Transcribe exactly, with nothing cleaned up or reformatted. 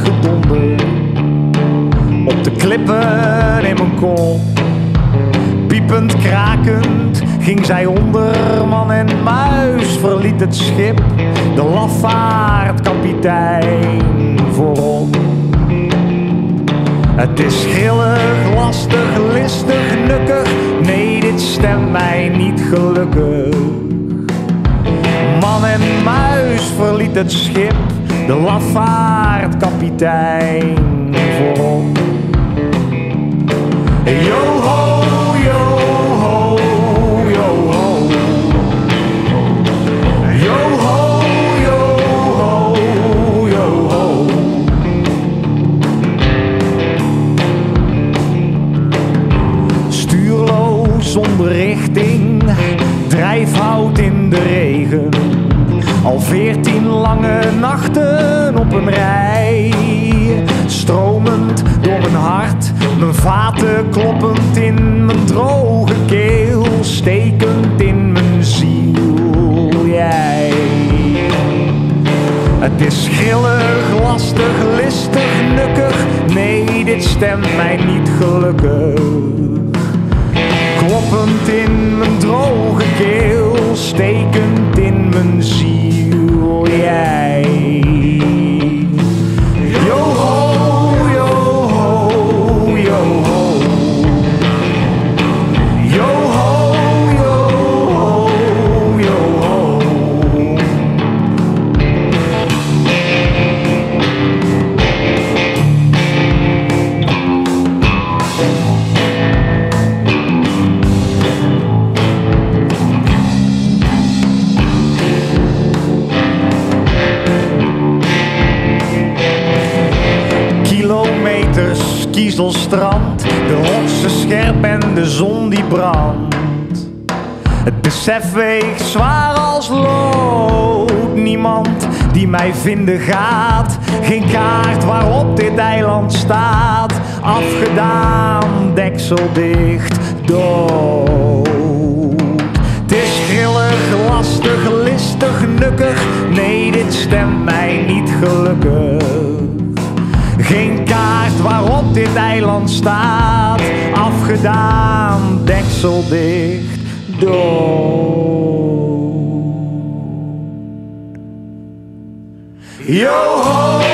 gedonder. Op de klippen in mijn kop, piepend, krakend ging zij onder. Man en muis verliet het schip, de lafaard-kapitein voorop. Het is grillig, lastig, listig, nukkig, nee, dit stemt mij niet gelukkig. Man en muis verliet het schip, de lafaard-kapitein voorop. Yo ho, yo ho, yo ho. Yo ho, yo ho, yo ho. Stuurloos zonder richting, drijfhout in de regen. Al veertien lange nachten op een rij, stromend door mijn hart, mijn vaten kloppend in mijn droge keel, stekend in mijn ziel, jij. Het is grillig, lastig, listig, nukkig, nee, dit stemt mij niet gelukkig. Kloppend in mijn droge keel, stekend in mijn ziel, jij. Yo ho, yo ho, yo ho. Yo ho, yo ho, yo ho. Kilometers kiezelstrand, de rotsen scherp en de zon die brandt. Het besef weegt zwaar als lood, niemand die mij vinden gaat. Geen kaart waarop dit eiland staat, afgedaan, deksel dicht, dood. Het is grillig, lastig, listig, nukkig, nee, dit stemt mij niet gelukkig. Geen kaart waarop dit eiland staat, afgedaan, deksel dicht, dood. Yo ho!